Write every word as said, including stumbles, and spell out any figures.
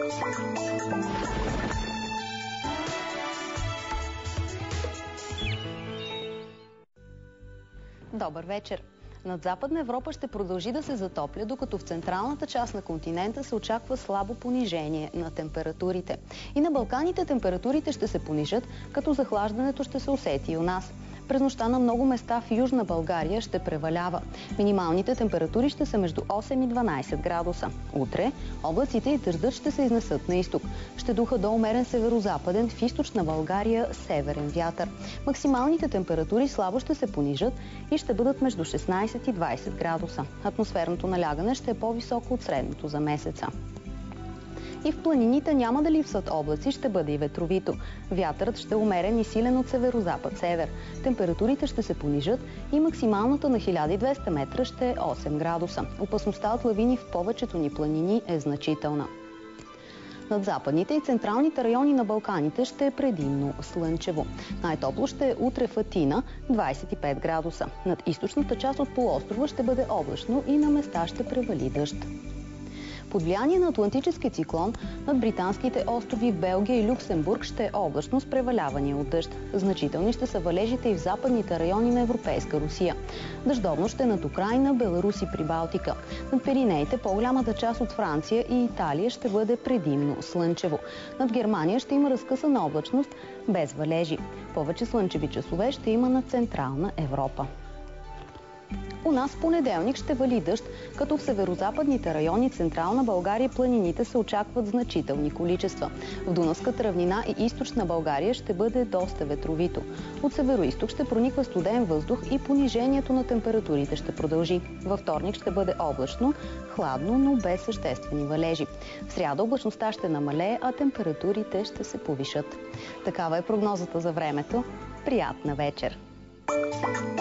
Добър вечер! Над Западна Европа ще продължи да се затопля, докато в централната част на континента се очаква слабо понижение на температурите. И на Балканите температурите ще се понижат, като захлаждането ще се усети и у нас. През нощта на много места в Южна България ще превалява. Минималните температури ще са между осем и дванайсет градуса. Утре облаците и дъждът ще се изнесат на изток. Ще духа до умерен северозападен, в източна България северен вятър. Максималните температури слабо ще се понижат и ще бъдат между шестнайсет и двайсет градуса. Атмосферното налягане ще е по-високо от средното за месеца. И в планините няма да липсват облаци, ще бъде и ветровито. Вятърът ще е умерен и силен от северозапад-север. Температурите ще се понижат и максималната на хиляда и двеста метра ще е осем градуса. Опасността от лавини в повечето ни планини е значителна. Над западните и централните райони на Балканите ще е предимно слънчево. Най-топло ще е утре в Атина – двайсет и пет градуса. Над източната част от полуострова ще бъде облачно и на места ще превали дъжд. Под влияние на Атлантически циклон над британските острови Белгия и Люксембург ще е облачно с превалявания от дъжд. Значителни ще са валежите и в западните райони на Европейска Русия. Дъждовно ще е над Украйна, Беларус и Прибалтика. Над Пиринеите, по-голямата част от Франция и Италия ще бъде предимно слънчево. Над Германия ще има разкъсана облачност без валежи. Повече слънчеви часове ще има над Централна Европа. У нас в понеделник ще вали дъжд, като в северозападните райони Централна България и планините се очакват значителни количества. В Дунавската равнина и източна България ще бъде доста ветровито. От североизток ще прониква студен въздух и понижението на температурите ще продължи. Във вторник ще бъде облачно, хладно, но без съществени валежи. В сряда облачността ще намалее, а температурите ще се повишат. Такава е прогнозата за времето. Приятна вечер!